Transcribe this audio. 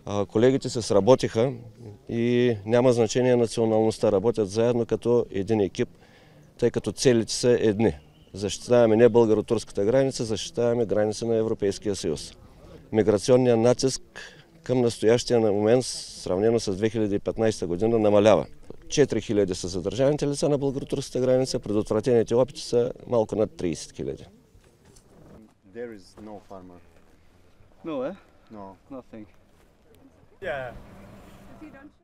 Колегите се сработиха и няма значение националността. Работят заедно като един екип, тъй като целите са едни. Защитаваме не българо-турската граница, защитаваме граница на Европейския съюз. Миграционният натиск към настоящия момент, сравнено с 2015 година, намалява. 4000 са задържаните лица на българо-турската граница, предотвратените опити са малко над 30 000. There is no farmer. No, eh? No. Nothing. Yeah. If you don't